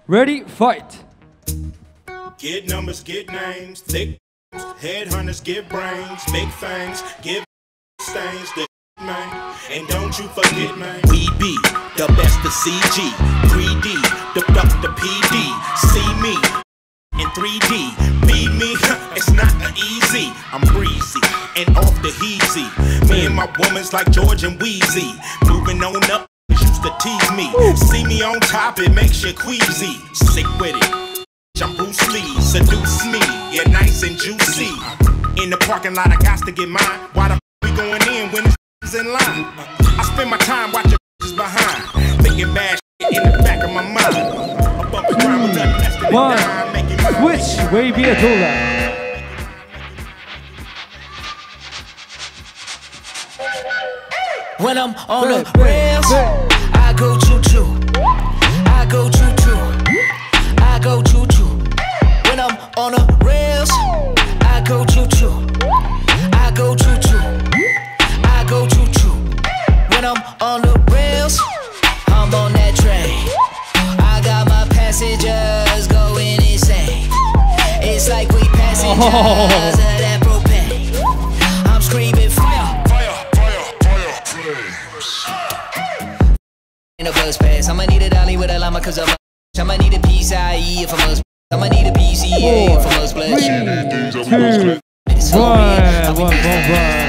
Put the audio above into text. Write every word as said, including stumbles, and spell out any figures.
Ready, fight. Get numbers, get names, thick headhunters, get brains, big fangs, give stains, the man, and don't you forget, man. We be the best of C G, three D, the duck, the P D, see me in three D, be me, it's not easy. I'm breezy and off the heezy. Me and my woman's like George and Wheezy, moving on up. Used to tease me, see me on top, it makes you queasy. Sick with it, I'm Bruce Lee, seduce me, yeah, nice and juicy. In the parking lot, I got to get mine. Why the f we going in when it's in line? I spend my time watching behind, thinking bad shit in the back of my mind. A bumper crime with nothing less than a dime, making my switch, wavy Atola. When I'm on the rails, I go choo-choo, I go choo-choo, I go choo-choo. When I'm on the rails, I go choo-choo, I go choo-choo, I go choo-choo. When I'm on the rails, I'm on that train. I got my passengers going insane. It's like we passengers oh. of that propane. I'm screaming fire. In a bus pass, I'ma need a dolly with a llama cause I'm a I'ma need a P C I E if I'm a I'ma need a P C A if I'm a splash. Three, two, one, one, one, one.